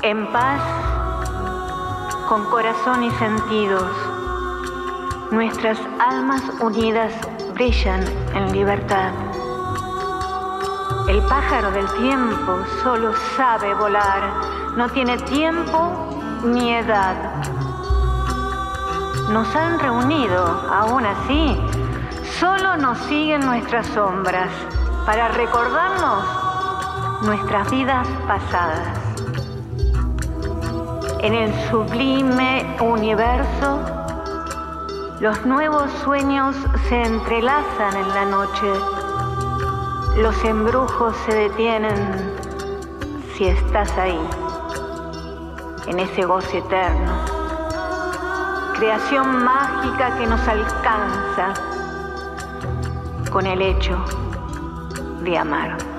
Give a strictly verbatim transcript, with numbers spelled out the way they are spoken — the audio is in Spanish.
En paz, con corazón y sentidos, nuestras almas unidas brillan en libertad. El pájaro del tiempo solo sabe volar, no tiene tiempo ni edad. Nos han reunido, aún así, solo nos siguen nuestras sombras para recordarnos nuestras vidas pasadas. En el sublime universo, los nuevos sueños se entrelazan en la noche. Los embrujos se detienen si estás ahí, en ese goce eterno. Creación mágica que nos alcanza con el hecho de amar.